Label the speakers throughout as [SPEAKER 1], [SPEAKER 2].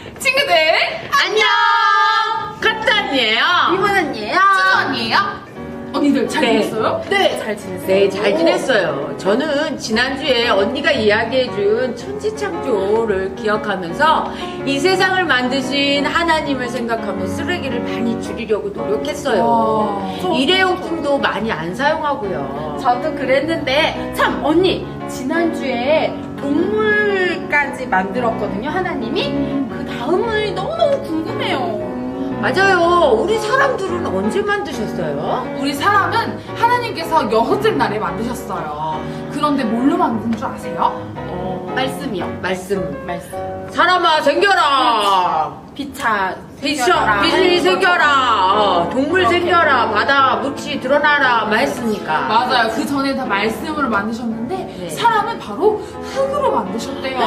[SPEAKER 1] 친구들 안녕!
[SPEAKER 2] 카트 언니예요.
[SPEAKER 3] 이분 언니예요.
[SPEAKER 1] 쭈쭈 언니예요? 언니들 잘 지냈어요?
[SPEAKER 3] 네, 잘 지냈어요.
[SPEAKER 2] 네, 잘 지냈어요. 저는 지난주에 언니가 이야기해준 천지창조를 기억하면서 이 세상을 만드신 하나님을 생각하며 쓰레기를 많이 줄이려고 노력했어요. 일회용품도 많이 안 사용하고요.
[SPEAKER 3] 저도 그랬는데 참 언니 지난주에 동물까지 만들었거든요. 하나님이. 그 다음을 너무너무 궁금해요.
[SPEAKER 2] 맞아요. 우리 사람들은 언제 만드셨어요?
[SPEAKER 1] 우리 사람은 하나님께서 6째 날에 만드셨어요. 그런데 뭘로 만든 줄 아세요?
[SPEAKER 3] 말씀이요.
[SPEAKER 2] 말씀. 사람아 생겨라.
[SPEAKER 3] 빛이
[SPEAKER 2] 빛이 생겨라. 동물 생겨라. 바다 묻지 드러나라. 말씀이니까.
[SPEAKER 1] 맞아요. 그 전에 다 말씀으로 만드셨는데
[SPEAKER 2] 네.
[SPEAKER 1] 사람은 바로 흙으로 만드셨대요.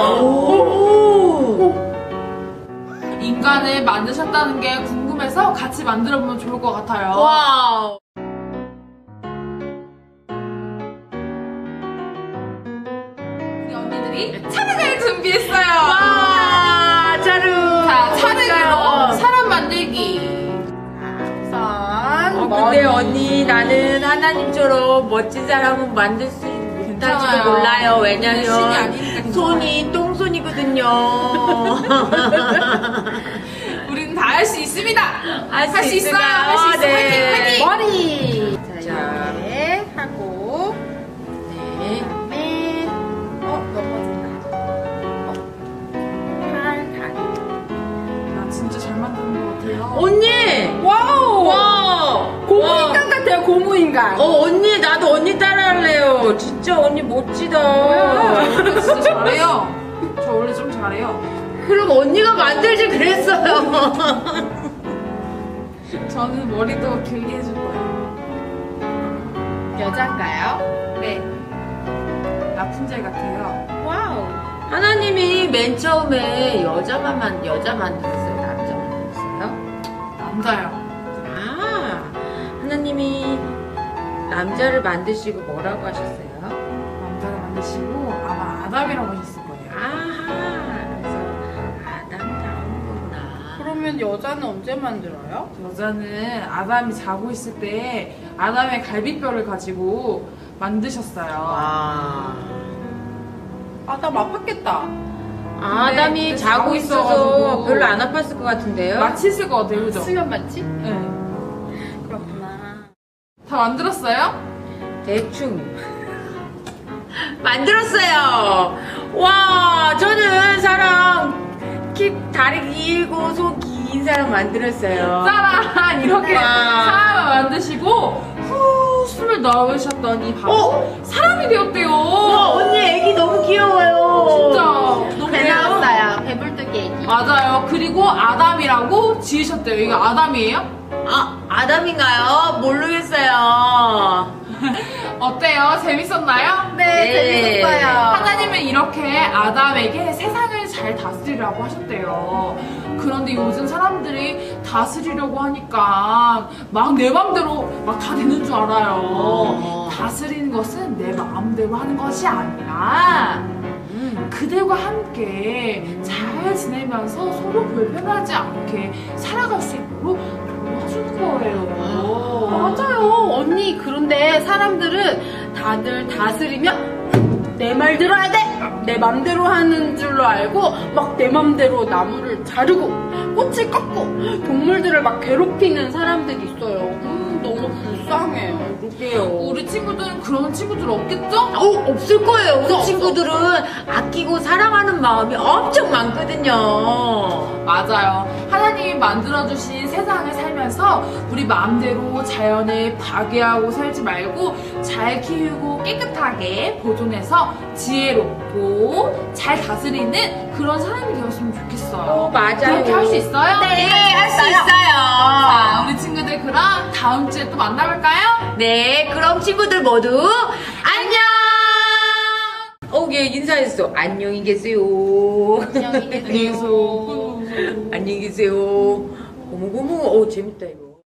[SPEAKER 2] 오.
[SPEAKER 1] 인간을 만드셨다는 게 궁금해서 같이 만들어보면 좋을 것 같아요.
[SPEAKER 2] 와우.
[SPEAKER 1] 우리 언니들이 차례를 준비했어요.
[SPEAKER 2] 와, 자루.
[SPEAKER 1] 자, 차례로 사람 만들기.
[SPEAKER 3] 우선
[SPEAKER 2] 근데 언니 나는 하나님처럼 멋진 사람은 만들 수 못할지도
[SPEAKER 1] 괜찮아요.
[SPEAKER 2] 몰라요.
[SPEAKER 1] 신이
[SPEAKER 2] 왜냐면
[SPEAKER 1] 아니니까 괜찮아요.
[SPEAKER 2] 손이 똥손이거든요.
[SPEAKER 1] 우리는 다 할 수 있습니다.
[SPEAKER 2] 할 수
[SPEAKER 1] 있어요.
[SPEAKER 2] 있을까요?
[SPEAKER 1] 할 수 있어.
[SPEAKER 2] 네.
[SPEAKER 1] 화이팅, 화이팅.
[SPEAKER 3] 머리.
[SPEAKER 2] 자.
[SPEAKER 3] 이렇게 하고
[SPEAKER 2] 네.
[SPEAKER 3] 그다음에 넘어진다. 팔, 다리.
[SPEAKER 1] 나 진짜 잘 만드는 것 같아요.
[SPEAKER 2] 언니.
[SPEAKER 3] 와우.
[SPEAKER 2] 와.
[SPEAKER 3] 고무인간 같아요. 고무인간.
[SPEAKER 2] 언니 나도 언니 따라할래요. 진짜 언니 멋지다.
[SPEAKER 1] 원래 진짜 잘해요. 저 원래 좀 잘해요.
[SPEAKER 2] 그럼 언니가 만들지 그랬어요.
[SPEAKER 1] 저는 머리도 길게 해줄 거예요.
[SPEAKER 3] 여잔가요?
[SPEAKER 1] 네. 라푼젤 같아요.
[SPEAKER 3] 와우.
[SPEAKER 2] 하나님이 맨 처음에 여자 만들었어요? 남자 만들었어요?
[SPEAKER 1] 남자요.
[SPEAKER 2] 아, 하나님이 남자를 만드시고 뭐라고 하셨어요?
[SPEAKER 1] 남자를 만드시고 아마 아담이라고 하셨을 거예요.
[SPEAKER 2] 아하, 그래서 아담이 나오는 거구나.
[SPEAKER 3] 그러면 여자는 언제 만들어요?
[SPEAKER 1] 여자는 아담이 자고 있을 때 아담의 갈비뼈를 가지고 만드셨어요.
[SPEAKER 2] 와.
[SPEAKER 3] 나 아팠겠다.
[SPEAKER 2] 아담이
[SPEAKER 1] 근데
[SPEAKER 2] 자고
[SPEAKER 1] 자고
[SPEAKER 2] 있어서
[SPEAKER 1] 있어가지고
[SPEAKER 2] 별로 안 아팠을 것 같은데요?
[SPEAKER 1] 마취했을 것 같아요, 그죠?
[SPEAKER 3] 수면 마취?
[SPEAKER 1] 네.
[SPEAKER 3] 그렇구나.
[SPEAKER 1] 다 만들었어요?
[SPEAKER 2] 대충 만들었어요. 와, 저는 사람 다리 길고 손 긴 사람 만들었어요.
[SPEAKER 1] 짜란! 이렇게
[SPEAKER 2] 와.
[SPEAKER 1] 사람을 만드시고 후 숨을 넣으셨더니 바로 사람이 되었대요.
[SPEAKER 2] 언니 애기 너무 귀여워요.
[SPEAKER 1] 진짜 너무
[SPEAKER 3] 배
[SPEAKER 1] 귀여워.
[SPEAKER 3] 나왔어요. 배불뚝이 애기.
[SPEAKER 1] 맞아요. 그리고 아담이라고 지으셨대요. 이거 아담이에요?
[SPEAKER 2] 아담인가요? 모르겠어요.
[SPEAKER 1] 어때요? 재밌었나요?
[SPEAKER 3] 네, 재밌었어요.
[SPEAKER 1] 하나님은 이렇게 아담에게 세상을 잘 다스리라고 하셨대요. 그런데 요즘 사람들이 다스리려고 하니까 막 내 맘대로 막 다 되는 줄 알아요. 다스리는 것은 내 마음대로 하는 것이 아니라 그들과 함께 잘 지내면서 서로 불편하지 않게 살아갈 수 있도록 도와주는 거예요.
[SPEAKER 3] 맞아요. 언니, 그런데 사람들은 다들 다스리면 내 말 들어야 돼! 내 맘대로 하는 줄로 알고 막 내 맘대로 나무를 자르고 꽃을 꺾고 동물들을 막 괴롭히는 사람들이 있어요. 너무 불쌍해요.
[SPEAKER 2] 그럴게요.
[SPEAKER 1] 우리 친구들은 그런 친구들 없겠죠?
[SPEAKER 2] 없을 거예요. 우리
[SPEAKER 1] 없어.
[SPEAKER 2] 친구들은 아끼고 사랑하는 마음이 엄청 많거든요.
[SPEAKER 1] 맞아요. 하나님이 만들어주신 세상을 살면서 우리 마음대로 자연을 파괴하고 살지 말고 잘 키우고 깨끗하게 보존해서 지혜롭고 잘 다스리는 그런 사람이 되었으면 좋겠어요.
[SPEAKER 2] 맞아요.
[SPEAKER 1] 그렇게 할 수 있어요?
[SPEAKER 2] 네, 할 수 있어요.
[SPEAKER 1] 자, 우리 친구들 그럼 다음 주에 또 만나볼까요?
[SPEAKER 2] 네, 그럼 친구들 모두 안녕! 얘 인사했어. 안녕히 계세요.
[SPEAKER 3] 안녕히 계세요.
[SPEAKER 2] 안녕히 계세요. 어머머머, 재밌다, 이거.